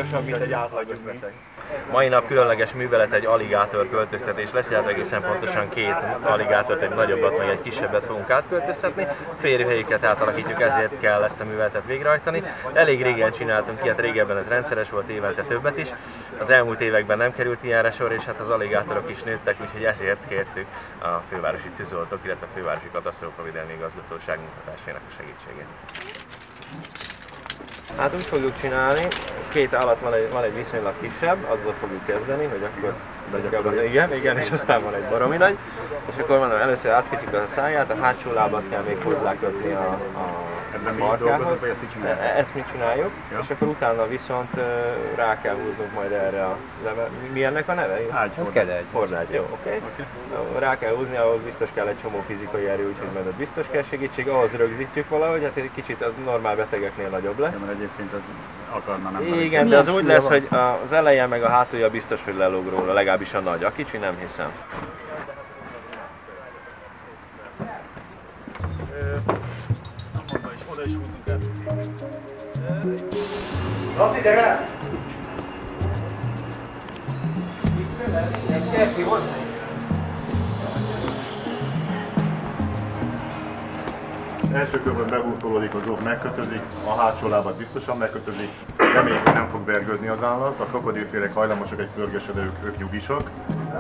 súlyosabb, mint egy átlagos beteg. Mai nap különleges művelet, egy aligátor költöztetés lesz, illetve egészen pontosan két aligátort, egy nagyobbat, meg egy kisebbet fogunk átköltöztetni. Férőhelyüket átalakítjuk, ezért kell ezt a műveletet végrehajtani. Elég régen csináltunk ilyet, régebben ez rendszeres volt, évente többet is. Az elmúlt években nem került ilyenre sor, és hát az aligátorok is nőttek, úgyhogy ezért kértük a fővárosi tűzoltók, illetve a fővárosi katasztrófavédelmi igazgatóság munkatársainak a segítségét. Hát úgy fogjuk csinálni, két állat van egy viszonylag kisebb, azzal fogjuk kezdeni, hogy akkor igen, és aztán van egy baromi nagy. És akkor mondom, először átkötjük a száját, a hátsó lábat kell még hozzákötni a markához. Ezt mi csináljuk, ja. És akkor utána viszont rá kell húznunk majd erre a mi ennek a neve? Hordágy, jó, oké. Rá kell húzni, ahhoz biztos kell egy csomó fizikai erő, úgyhogy majd biztos kell segítség, ahhoz rögzítjük valahogy, hát egy kicsit az normál betegeknél nagyobb lesz. Ja, mert egyébként az akarna nem. Igen, de az úgy lesz, hogy az eleje meg a hátulja biztos, hogy lelóg róla, legalábbis a nagy. A kicsi nem hiszem. Oda is húzunk el. Laci, gyere! Kerti volt? Első körben behurkolódik, az óv megkötözik, a hátsó lábat biztosan megkötözik, reméljük, hogy nem fog vergődni az állat, a krokodilfélek hajlamosak egy pörgésre, de ők nyugisak.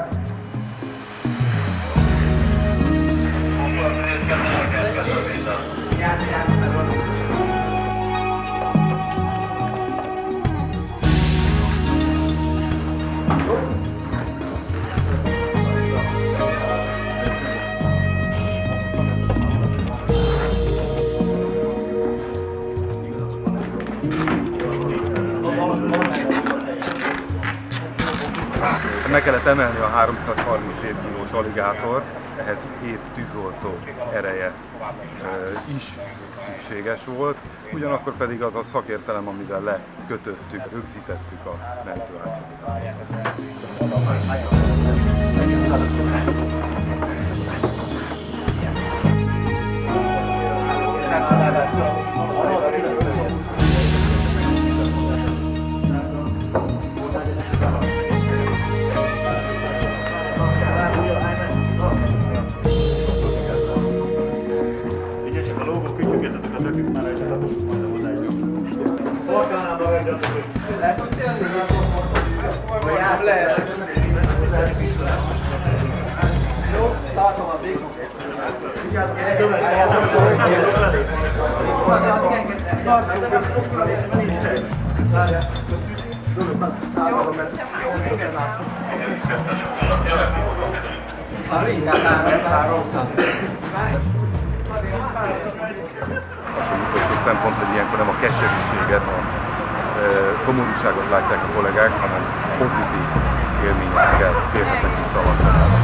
Meg kellett emelni a 337 kilós aligátort, ehhez 7 tűzoltó ereje is szükséges volt, ugyanakkor pedig az a szakértelem, amivel lekötöttük, rögzítettük a mentőágyazatot. Szempont, hogy ilyenkor nem a keserűséget, a szomorúságot látják a kollégák, hanem pozitív élményekkel térhetek vissza a vastanába.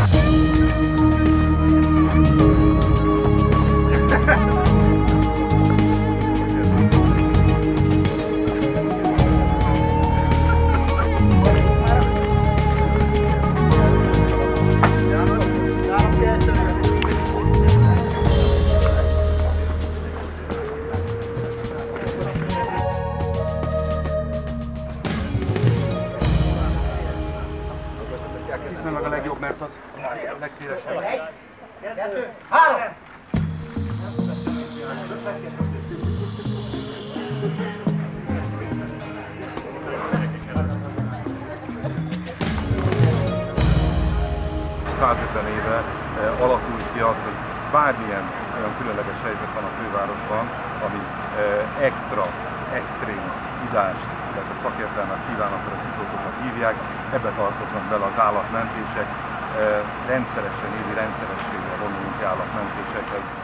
Tisztán meg a legjobb, mert az a legszélesebb. 1, 2, 3! ...150 éve alakult ki az, hogy bármilyen olyan különleges helyzet van a fővárosban, ami extrém tudást, illetve szakértelmet kíván, akkor a tűzoltókat hívják, ebbe tartoznak bele az állatmentések, rendszeresen, évi rendszerességgel vonulunk állatmentésekhez.